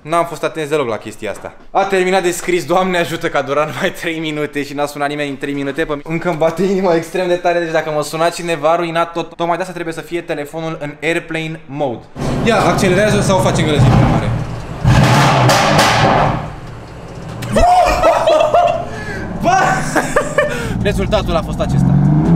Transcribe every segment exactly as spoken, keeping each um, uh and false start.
N-am fost atent deloc la chestia asta. A terminat de scris, Doamne ajută că a durat numai trei minute și n-a sunat nimeni în trei minute. Pe încă îmi bate inima extrem de tare, deci dacă mă suna cineva, a ruinat tot. Tocmai de asta trebuie să fie telefonul în airplane mode. Ia, accelerează sau facem gălăgie mai mare? Rezultatul a fost acesta.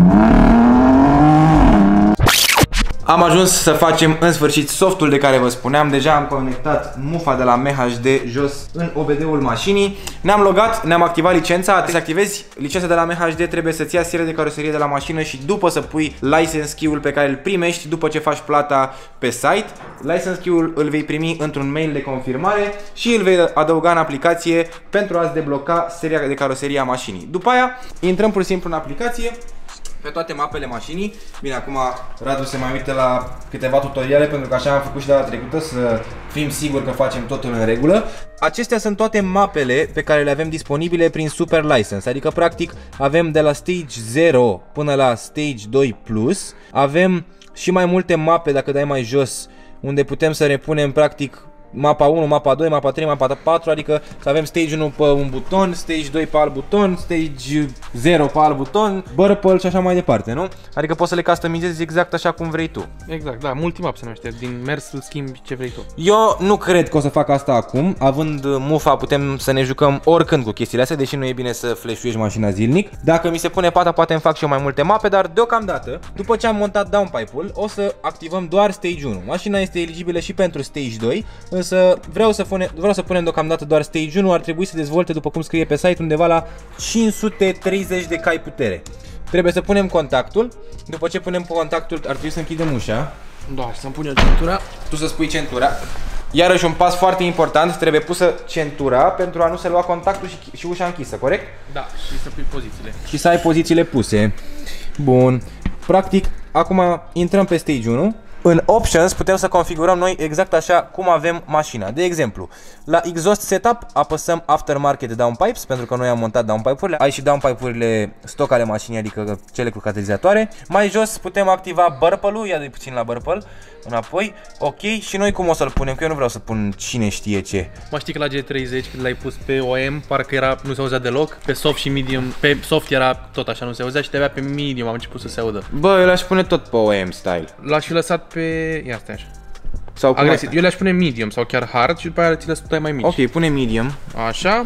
Am ajuns să facem în sfârșit softul de care vă spuneam. Deja am conectat mufa de la M H D jos în O B D-ul mașinii. Ne-am logat, ne-am activat licența. Să activezi licența de la M H D, trebuie să-ți ia seria de caroserie de la mașină și după să pui license key-ul pe care îl primești după ce faci plata pe site. License key-ul îl vei primi într-un mail de confirmare și îl vei adăuga în aplicație pentru a-ți debloca seria de caroserie a mașinii. După aia intrăm pur și simplu în aplicație pe toate mapele mașinii. Bine, acum Radu se mai uită la câteva tutoriale, pentru că așa am făcut și data trecută, să fim siguri că facem totul în regulă. Acestea sunt toate mapele pe care le avem disponibile prin Super License, adică practic avem de la Stage zero până la Stage doi plus. Avem și mai multe mape, dacă dai mai jos, unde putem să repunem practic mapa unu, mapa doi, mapa trei, mapa patru, adică să avem stage unu pe un buton, stage doi pe alt buton, stage zero pe alt buton, purple și așa mai departe, nu? Adică poți să le customizezi exact așa cum vrei tu. Exact, da, multimap se numește, din mers îl schimbi ce vrei tu. Eu nu cred că o să fac asta acum, având mufa putem să ne jucăm oricând cu chestiile astea, deși nu e bine să flashuiești mașina zilnic. Dacă mi se pune pata, poate îmi fac și eu mai multe mape, dar deocamdată, după ce am montat downpipe-ul, o să activăm doar stage unu. Mașina este eligibilă și pentru stage doi, însă vreau să, pune, vreau să punem deocamdată doar stage unu, ar trebui să dezvolte, după cum scrie pe site, undeva la cinci sute treizeci de cai putere. Trebuie să punem contactul, după ce punem contactul ar trebui să închidem ușa. Da, să-mi pun eu centura. Tu să spui centura. Iarăși un pas foarte important, trebuie pusă centura pentru a nu se lua contactul și, și ușa închisă, corect? Da, și să pui pozițiile. Și să ai pozițiile puse. Bun. Practic, acum intrăm pe stage unu. În Options putem să configurăm noi exact așa cum avem mașina. De exemplu, la Exhaust Setup apăsăm Aftermarket Downpipes, pentru că noi am montat downpipe-urile. Ai și downpipe-urile stock ale mașinii, adică cele cu catalizatoare. Mai jos putem activa Burple-ul, ia de puțin la Burple, înapoi, ok, și noi cum o să-l punem, că eu nu vreau să pun cine știe ce. Mă știi că la G treizeci când l-ai pus pe O M, parcă era, nu se auzea deloc, pe soft și medium, pe soft era tot așa, nu se auzea și de-abia pe medium am început să se audă. Bă, eu l-aș pune tot pe O M style. L-aș fi lăsat pe, ia stai așa. Sau agresiv. Eu le-aș pune medium sau chiar hard și după aia ți le stai mai mici. Ok, pune medium. Așa.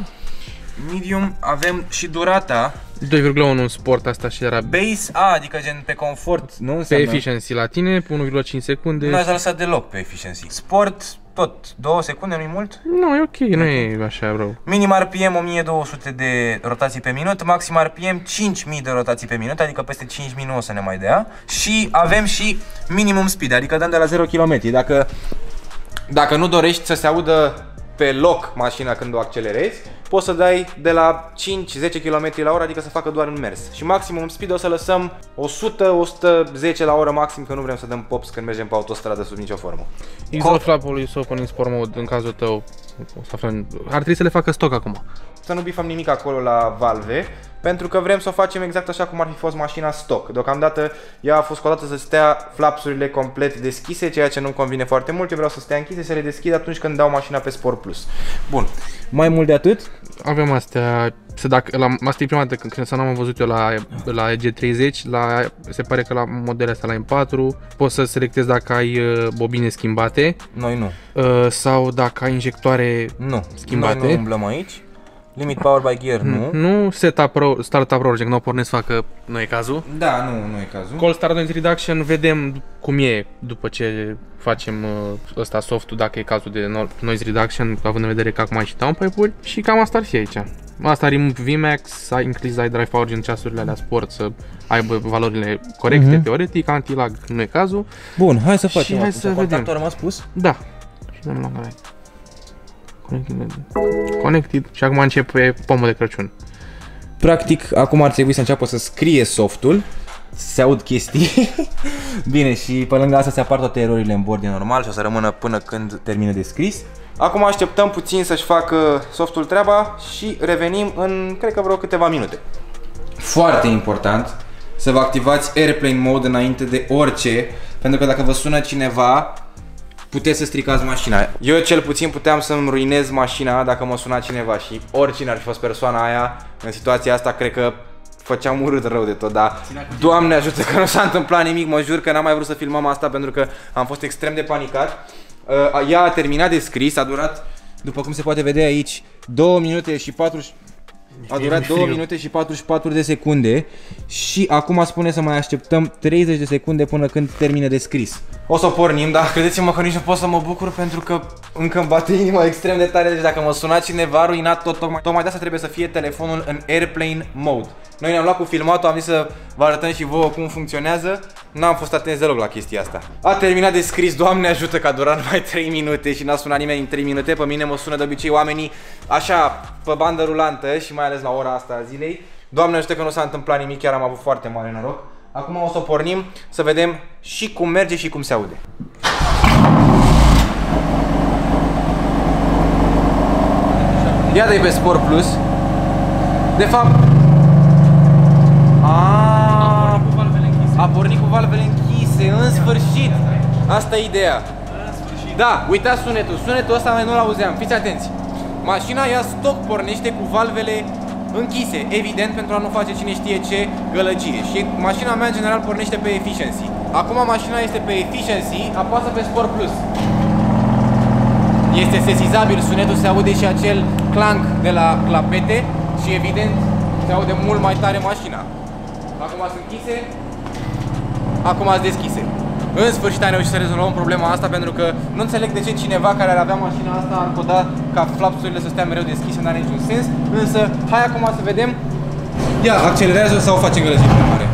Medium, avem și durata. doi virgulă unu în sport, asta și era base, a, adică gen pe confort, nu pe înseamnă... efficiency la tine, pe unu virgulă cinci secunde. Nu ați lăsat deloc pe efficiency. Sport, tot, două secunde, nu-i mult? Nu, e ok, nu e așa rău. Minim R P M o mie două sute de rotații pe minut, maxim R P M cinci mii de rotații pe minut, adică peste cinci mii nu o să ne mai dea. Și avem și minimum speed, adică dăm de la zero kilometri. Dacă, dacă nu dorești să se audă pe loc mașina când o accelerezi, poți să dai de la cinci zece kilometri la oră, adică să facă doar în mers. Și maximum speed o să lăsăm o sută o sută zece la oră maxim, că nu vrem să dăm pops când mergem pe autostradă sub nicio formă. Exhaust flap-ul e să open in sport mode în cazul tău. O să aflăm. Ar trebui să le facă stock acum. Să nu bifăm nimic acolo la valve, pentru că vrem să o facem exact așa cum ar fi fost mașina stock. Deocamdată ea a fost scoată să stea flapsurile complet deschise, ceea ce nu convine foarte mult. Eu vreau să stea închise, să le deschid atunci când dau mașina pe Sport Plus. Bun. Mai mult de atât? Avem astea, să dacă, la, asta e prima dată când, când să n-am văzut eu la, la G treizeci, la, se pare că la modelele astea la M patru poți să selectezi dacă ai uh, bobine schimbate. Noi nu. Uh, sau dacă ai injectoare nu. schimbate. Noi nu umblăm aici. Limit power by gear, nu. Nu, setup ro startup project, nu o pornesc să facă, nu e cazul. Da, nu, nu e cazul. Cold start noise reduction, vedem cum e după ce facem uh, ăsta softul, dacă e cazul de noise reduction, având în vedere că acum ai și downpipe-uri. Și cam asta ar fi aici. Asta remove V MAX, increase iDrive power gen ceasurile alea sport să aibă valorile corecte, uh-huh. teoretic, anti-lag nu e cazul. Bun, hai să facem. Și hai să vedem. Contactul a rămas pus? Da. Și dăm la care. Connected. Connected. Și acum începe pomul de Crăciun. Practic, acum ar trebui să înceapă să scrie softul, să se aud chestii. Bine, și pe lângă asta se apar toate erorile în bord, e normal, și o să rămână până când termină de scris. Acum așteptăm puțin să-și facă softul treaba și revenim în, cred că vreo câteva minute. Foarte important să vă activați Airplane Mode înainte de orice, pentru că dacă vă sună cineva, puteți să stricați mașina. Eu cel puțin puteam să-mi ruinez mașina dacă mă suna cineva și oricine ar fi fost persoana aia, în situația asta cred că făceam urât rău de tot, dar Doamne ajută că nu s-a întâmplat nimic, mă jur că n-am mai vrut să filmăm asta pentru că am fost extrem de panicat. Uh, ea a terminat de scris, a durat, după cum se poate vedea aici, două minute și patruzeci. A durat două minute și patruzeci și patru de secunde și acum spune să mai așteptăm treizeci de secunde până când termine de scris. O să o pornim, dar credeți-mă că nici nu pot să mă bucur pentru că încă îmi bate inima extrem de tare. Deci dacă mă suna cineva, ruinat tot, tocmai, tocmai de asta trebuie să fie telefonul în airplane mode. Noi ne-am luat cu filmatul, am zis să vă arătăm și vouă cum funcționează. N-am fost atenți deloc la chestia asta. A terminat de scris, Doamne ajută că a durat numai trei minute și n-a sunat nimeni în trei minute. Pe mine mă sună de obicei oamenii așa, pe bandă rulantă și mai ales la ora asta a zilei. Doamne ajută că nu s-a întâmplat nimic, chiar am avut foarte mare noroc. Acum o să o pornim să vedem și cum merge și cum se aude. Ia dă-i pe Sport Plus. De fapt a, a pornit cu valvele închise, în sfârșit. Asta e ideea. Da, uitați sunetul, sunetul ăsta noi nu-l auzeam, fiți atenți. Mașina ea stock pornește cu valvele închise, evident pentru a nu face cine știe ce gălăgie. Și mașina mea în general pornește pe efficiency. Acum mașina este pe efficiency, apasă pe Sport Plus. Este sesizabil, sunetul se aude și acel clank de la clapete și evident se aude mult mai tare mașina. Acum sunt închise, acum sunt deschise. În sfârșit am reușit să rezolvăm problema asta pentru că nu înțeleg de ce cineva care ar avea mașina asta ar coda ca flapsurile să stea mereu deschise, n-are niciun sens. Însă, hai acum să vedem. Ia, accelerează sau face gălăgie mai mare.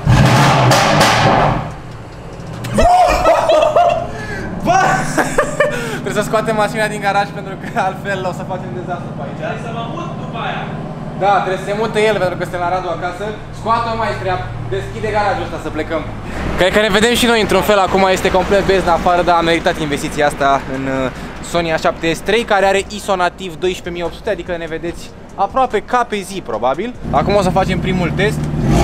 Bă! Trebuie să scoatem mașina din garaj pentru că altfel o să facem dezastru pe aici. Trebuie să mă mut după aia. Da, trebuie să se mute el pentru că suntem la Radu acasă. Scoate-o mai spre a deschide garajul ăsta să plecăm. Cred că ne vedem și noi într-un fel, acum este complet bezna afară, dar a meritat investiția asta în Sony A șapte S trei care are I S O nativ doisprezece mii opt sute, adică ne vedeți aproape ca pe zi probabil. Acum o să facem primul test.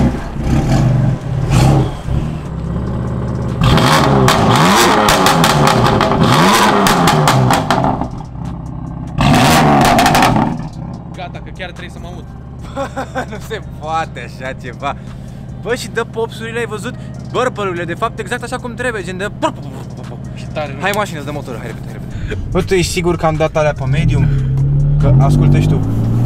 Gata, că chiar trebuie să mă mut. Nu se poate așa ceva. Bă, și dă popsurile, ai văzut? Bărbălurile, de fapt, exact așa cum trebuie, gen de... Și tare, hai mașină, îți dă motorul, hai repede, hai repede. Bă, tu ești sigur că am dat alea pe medium? Că ascultă și tu.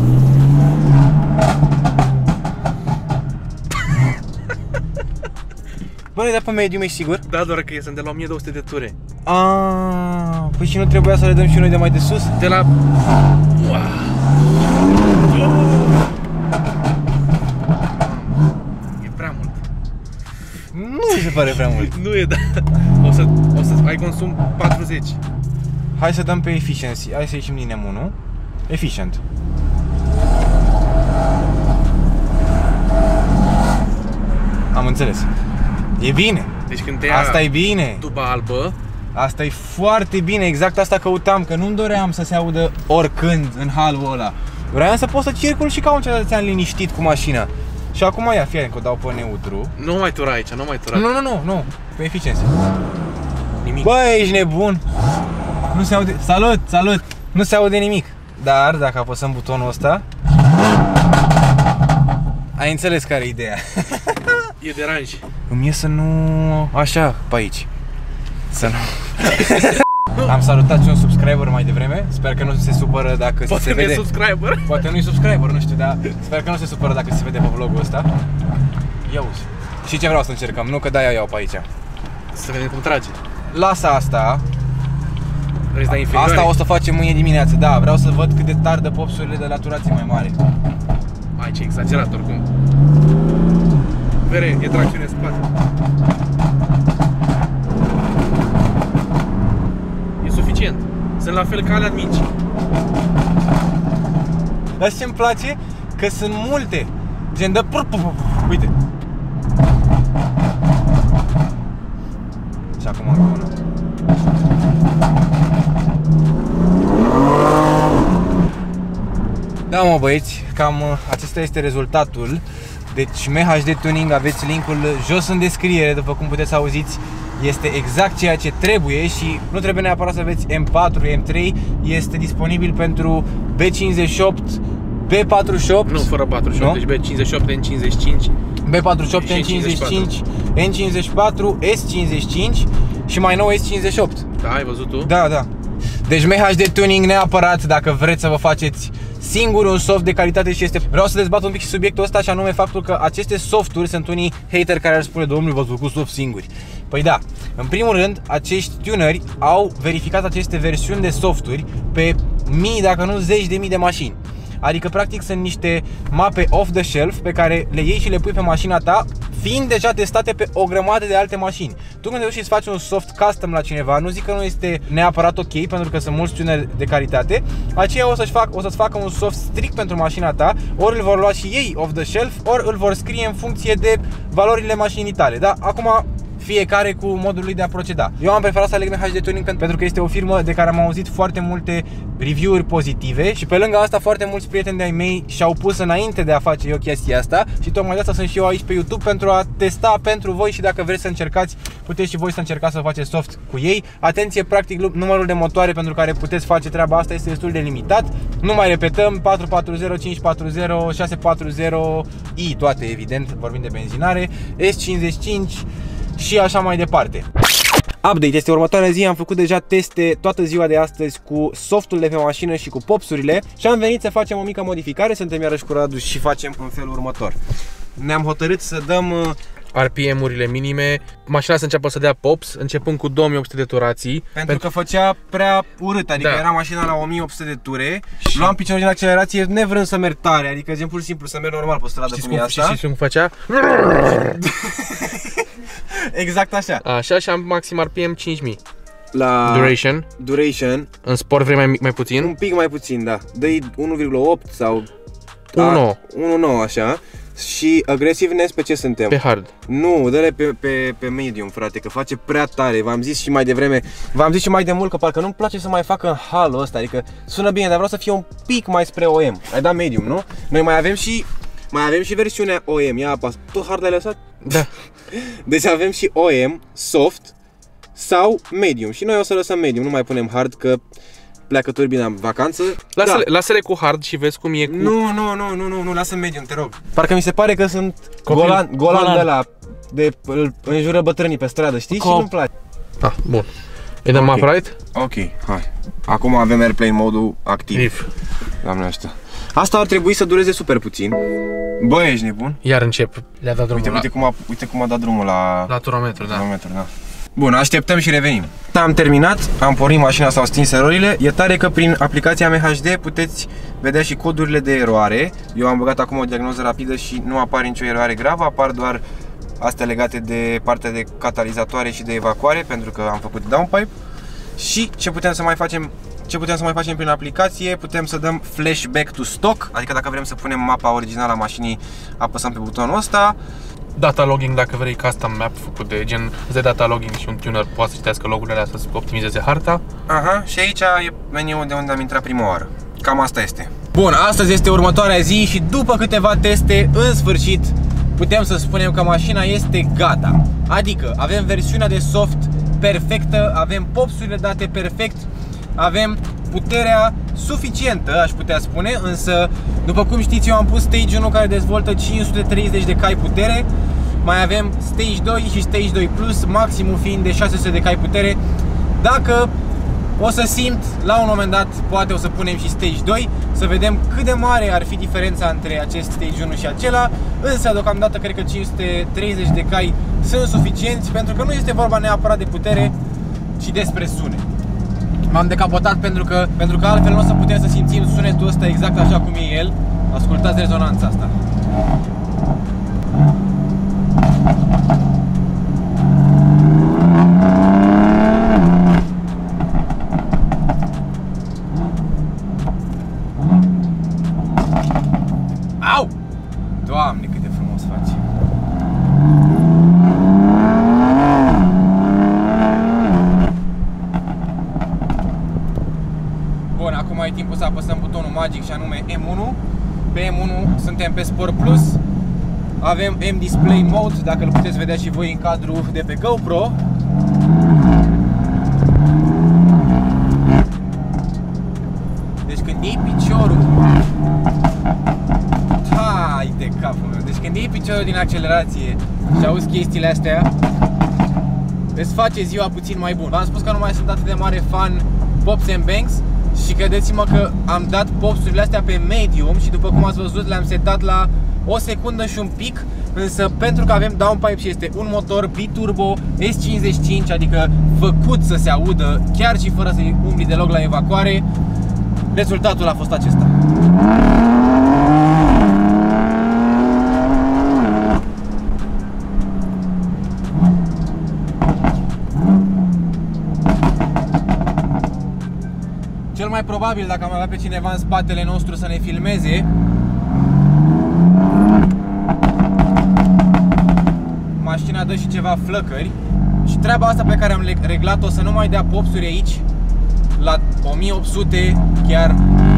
Bă, le-ai dat pe medium, ești sigur? Da, doar că sunt de la o mie două sute de ture. Aaaa, păi și nu trebuia să le dăm și noi de mai de sus? De la... E prea mult. Nu mi se pare prea mult. Nu e, da. O să, o să ai consum patruzeci. Hai să dăm pe efficiency, hai să ieșim din M unu. Efficient. Am înțeles. E bine. Deci când te ia asta e bine. tuba albă, asta e foarte bine, exact asta căutam, că nu-mi doream să se audă oricând în halul ăla. Vreau să pot să circul și ca un cetățean liniștit cu mașina. Și acum ia, fie că o dau pe neutru. nu mai tura aici, nu mai tura. Nu, nu, nu, nu, pe eficiență. Nimic. Bă, ești nebun. Nu se aude, salut, salut. Nu se aude nimic. Dar dacă apăsăm butonul ăsta, ai înțeles care e ideea. E deranj. Îmi e să nu... așa, pe aici. Să nu... Am salutat și un subscriber mai devreme. Sper că nu se supără dacă Poate se vede. subscriber. Poate nu-i subscriber, nu știu, dar sper că nu se supără dacă se vede pe vlogul ăsta. Ia uzi. Și ce vreau să încercăm? Nu că de-aia iau pe aici. Să vedem cum trage. Lasă asta. Vrei să dai inferioare? Asta o să facem mâine dimineață. Da, vreau să văd cât de tare dă popsurile de la turație mai mare. Aici e exagerat oricum. Vere, e tracțiune în spate. E suficient. Sunt la fel ca alea mici. Dar ce-mi place? Că sunt multe. Gen de... Uite. Și acum încă una. Da, mă băieți, cam acesta este rezultatul. Deci M H D Tuning, aveți linkul jos în descriere, după cum puteți auziți. este exact ceea ce trebuie și nu trebuie neapărat să aveți M patru, M trei, este disponibil pentru B cincizeci și opt, B patruzeci și opt. Nu, fără patruzeci și opt, nu? deci B cincizeci și opt, N cincizeci și cinci. B patruzeci și opt, N cincizeci și cinci, N cincizeci și patru, S cincizeci și cinci și mai nou S cincizeci și opt. Da, ai văzut tu? Da, da. Deci M H D Tuning neapărat dacă vreți să vă faceți singur un soft de calitate și este... Vreau să dezbat un pic și subiectul ăsta și anume faptul că aceste softuri sunt unii hater care ar spune: domnule, v-ați făcut soft singuri. Păi da, în primul rând, acești tuneri au verificat aceste versiuni de softuri pe mii, dacă nu zeci de mii de mașini. Adică practic sunt niște mape off the shelf pe care le iei și le pui pe mașina ta, fiind deja testate pe o grămadă de alte mașini. Tu când te duci și îți faci un soft custom la cineva, nu zic că nu este neapărat ok, pentru că sunt mulți tuneri de calitate, aceia o să-și fac, o să-ți facă un soft strict pentru mașina ta, ori îl vor lua și ei off the shelf, ori îl vor scrie în funcție de valorile mașinii tale. Da? Acum fiecare cu modul lui de a proceda. Eu am preferat să aleg M H D Tuning pentru că este o firmă de care am auzit foarte multe review-uri pozitive și pe lângă asta foarte mulți prieteni de-ai mei și-au pus înainte de a face eu chestia asta și tocmai de asta sunt și eu aici pe YouTube pentru a testa pentru voi și dacă vreți să încercați, puteți și voi să încercați să faceți soft cu ei. Atenție, practic numărul de motoare pentru care puteți face treaba asta este destul de limitat. Nu mai repetăm, patru patru zero, cinci patru zero, șase patru zero i, toate evident, vorbim de benzinare, S cincizeci și cinci și așa mai departe. Update, este următoarea zi, am făcut deja teste toată ziua de astăzi cu softul de pe mașină și cu popsurile și am venit să facem o mică modificare, suntem iarăși cu Radu și facem în felul următor. Ne-am hotărât să dăm R P M-urile minime, mașina să înceapă să dea pops, începând cu două mii opt sute de turații. Pentru, pentru că făcea prea urât, adică da. Era mașina la o mie opt sute de ture și luam piciorul din accelerație nevrând să merg tare, adică gen pur și simplu să merg normal pe stradă. Știți cum e asta? Știți cum făcea? Exact așa. Așa și am maxim R P M cinci mii. La duration. Duration. În sport vrei mai, mai puțin? Un pic mai puțin, da. Dă-i unu virgulă opt sau unu virgulă nouă. unu virgulă nouă așa. Și aggressiveness pe ce suntem? Pe hard. Nu, dă-le pe, pe, pe medium, frate, că face prea tare. V-am zis și mai devreme, v-am zis și mai de mult că parcă nu-mi place să mai fac în halul ăsta. Adică sună bine, dar vreau să fie un pic mai spre O M. Ai dat medium, nu? Noi mai avem și mai avem și versiunea O M. Ia apas. Tot hard ai lăsat? Da. Deci avem și O M, soft sau medium. Și noi o să lăsăm medium, nu mai punem hard că pleacă turbina în vacanță. Lasă-le da. lasă-le cu hard și vezi cum e cu... Nu, nu, nu, nu, nu, nu, lasă medium, te rog. Parcă mi se pare că sunt Copil, golan, golan, golan de ăla, de îl înjură bătrânii pe stradă, știi? Cop. Și nu-mi place. Ah, bun. Îi dăm okay. upright? Ok, hai. Acum avem airplane modul activ. If. Doamne ăștia. Asta ar trebui să dureze super puțin. Bă, ești nebun? Iar încep. Le-a dat drumul uite, la... uite, cum a, uite cum a dat drumul la... La turometru, da. Turometru, da. Bun, așteptăm și revenim. Am terminat, am pornit mașina, s-au stins erorile. E tare că prin aplicația M H D puteți vedea și codurile de eroare. Eu am băgat acum o diagnoză rapidă și nu apare nicio eroare gravă, apar doar astea legate de partea de catalizatoare și de evacuare, pentru că am făcut downpipe. Și ce putem să mai facem? Ce putem să mai facem prin aplicație? Putem să dăm flashback to stock, adică dacă vrem să punem mapa originală a mașinii, apăsăm pe butonul ăsta. Data logging, dacă vrei custom map făcut de gen de data logging și un tuner poate să citească logurile astea să optimizeze harta. Aha, și aici e meniul de unde am intrat prima oară. Cam asta este. Bun, astăzi este următoarea zi și după câteva teste, în sfârșit, putem să spunem că mașina este gata. Adică avem versiunea de soft perfectă, avem popsurile date perfect, avem puterea suficientă, aș putea spune, însă, după cum știți, eu am pus Stage unu care dezvoltă cinci sute treizeci de cai putere, mai avem Stage doi și Stage doi Plus, maximul fiind de șase sute de cai putere. Dacă o să simt, la un moment dat, poate o să punem și Stage doi, să vedem cât de mare ar fi diferența între acest Stage unu și acela, însă, deocamdată, cred că cinci sute treizeci de cai sunt suficienți, pentru că nu este vorba neapărat de putere, ci despre sunet. M-am decapotat pentru că, pentru că altfel nu o să putem să simțim sunetul ăsta exact așa cum e el. Ascultați rezonanța asta. Au! Doamne, cât de frumos face! Bun, acum e timpul să apăsăm butonul magic și anume M unu. Pe M unu suntem pe Sport Plus. Avem M-Display Mode, dacă îl puteți vedea și voi în cadrul de pe GoPro. când iei piciorul, hai de capul meu, deci când iei piciorul din accelerație și auzi chestiile astea, îți face ziua puțin mai bun. V-am spus că nu mai sunt atât de mare fan Pops and Bangs și credeți-mă că am dat popsurile astea pe medium și după cum ați văzut le-am setat la o secundă și un pic, însă pentru că avem downpipe și este un motor biturbo S cincizeci și cinci, adică făcut să se audă chiar și fără să-i umbli deloc la evacuare, rezultatul a fost acesta. Cel mai probabil, dacă am avea pe cineva în spatele nostru să ne filmeze, mașina dă și ceva flăcări și treaba asta pe care am reglat-o să nu mai dea popsuri aici la o mie opt sute, chiar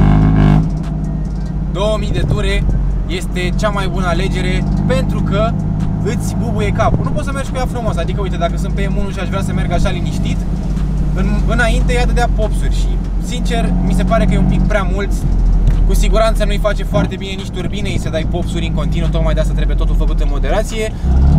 două mii de ture, este cea mai bună alegere pentru că îți bubuie capul. Nu poți să mergi cu ea frumos, adică uite, dacă sunt pe M unu și aș vrea să merg așa liniștit, în, înainte ea dădea popsuri și sincer mi se pare că e un pic prea mult. Cu siguranță nu-i face foarte bine nici turbinei să dai popsuri în continuu, tocmai de asta trebuie totul făcut în moderație.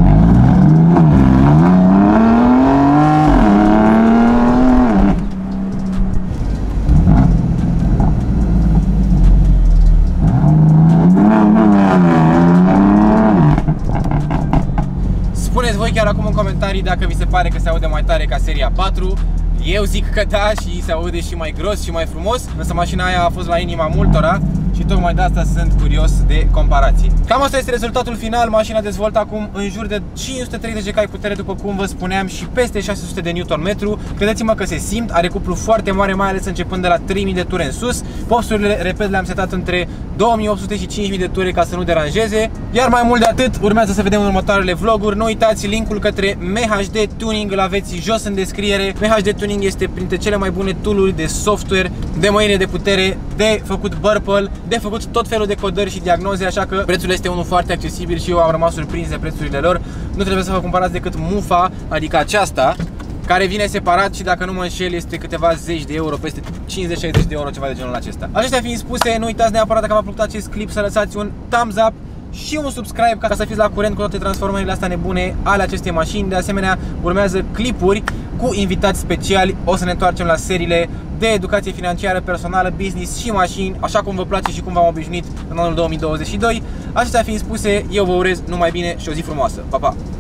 Spuneți voi chiar acum în comentarii dacă vi se pare că se aude mai tare ca seria patru. Eu zic că da și se aude și mai gros și mai frumos, însă mașina aia a fost la inima multora și tocmai de asta sunt curios de comparații. Cam asta este rezultatul final. Mașina dezvoltă acum în jur de cinci sute treizeci de cai putere, după cum vă spuneam, și peste șase sute de newton metru. Credeți-mă că se simt, are cuplu foarte mare, mai ales începând de la trei mii de ture în sus. Popsurile, repet, le-am setat între două mii opt sute și cinci mii de ture ca să nu deranjeze. Iar mai mult de atât, urmează să vedem în următoarele vloguri. Nu uitați, linkul către M H D Tuning îl aveți jos în descriere. M H D Tuning este printre cele mai bune tool-uri de software, de mâine de putere, de făcut burple, de făcut tot felul de codări și diagnoze, așa că prețul este unul foarte accesibil și eu am rămas surprins de prețurile lor. Nu trebuie să vă cumpărați decât mufa, adică aceasta, care vine separat și dacă nu mă înșel este câteva zeci de euro, peste cincizeci șaizeci de euro, ceva de genul acesta. Acestea fiind spuse, nu uitați neapărat, dacă v-a plăcut acest clip, să lăsați un thumbs up și un subscribe ca să fiți la curent cu toate transformările astea nebune ale acestei mașini. De asemenea, urmează clipuri cu invitați speciali. O să ne întoarcem la seriile de educație financiară, personală, business și mașini, așa cum vă place și cum v-am obișnuit în anul două mii douăzeci și doi. Acestea fiind spuse, eu vă urez numai bine și o zi frumoasă. Pa, pa!